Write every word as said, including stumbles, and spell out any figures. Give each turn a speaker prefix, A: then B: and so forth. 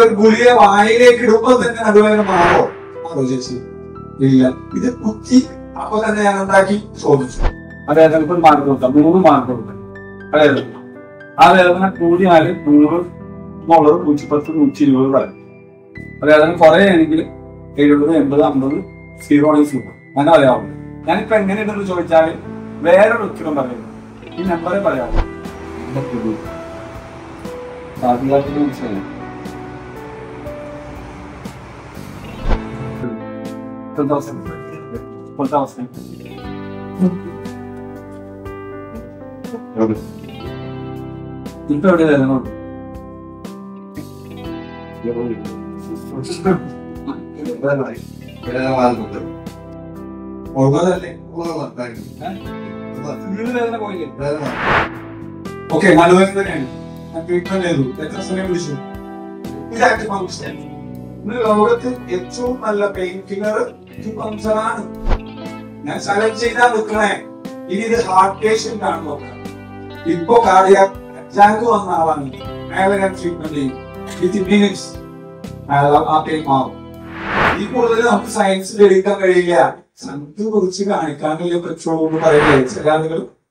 A: ഗുളിയെ വായിലേക്ക് ഇടുമ്പോൾ തന്നെ നടുവേദന മാറോ മാറോ ചേച്ചി? ഇല്ല. ഇത് കുത്തി അപ്പൊ തന്നെ ഞാൻ ഉണ്ടാക്കി ചോദിച്ചു. അതായത് ഇപ്പൊ മാർക്ക് കൊടുക്കാം, മൂന്ന് മാർക്ക് കൊടുക്കാം. അതായത് ആ വേദന കൂടിയാല് നൂറ് എന്നുള്ളത് നൂറ്റി പത്ത് നൂറ്റി ഇരുപത് പറയും. അതായത് കുറെ ആണെങ്കിൽ എഴുപത് എൺപത് അമ്പത് സീറോ ആണെങ്കിൽ സീറോ അങ്ങനെ പറയാവുള്ളൂ. ഞാനിപ്പോ എങ്ങനെയുണ്ടെന്ന് ചോദിച്ചാൽ വേറൊരു ഉത്തരം പറയുന്നു. ഈ നമ്പറെ പറയാമോ? മനസ്സിലായി. ഇപ്പൊ എവിടെ വേദന? ഓക്കെ, നടുവേദന തന്നെയാണ്. ട്രീറ്റ്മെന്റ് ചെയ്തു. എത്ര സമയം വിളിച്ചു? ഇതായിട്ട് ഫംഗ്ഷൻ. ഇന്ന് ലോകത്ത് ഏറ്റവും നല്ല പെയിൻ കില്ലർ ആണ്. ഞാൻ ചലഞ്ച് ചെയ്താൽ നിൽക്കണേ. ഇനി ഇത് ഹാർട്ട് പേഷ്യന്റ് ആണ് നോക്കാം. ഇപ്പൊ കാർഡിയാക് അറ്റാക്ക് വന്ന ആളാണ്. അയാളെ ഞാൻ ട്രീറ്റ്മെന്റ് ചെയ്യും. വിത്തിൻ മിനിറ്റ്സ് അയാൾ ആ പെയിൻ മാറും. ഈ കൂടുതൽ നമുക്ക് സയൻസിൽ എടുക്കാൻ കഴിയില്ല. സയൻസ് കുറിച്ച് കാണിക്കാനുള്ള പറ്റുള്ളൂ എന്ന് പറയില്ലേ ചില ആളുകൾ.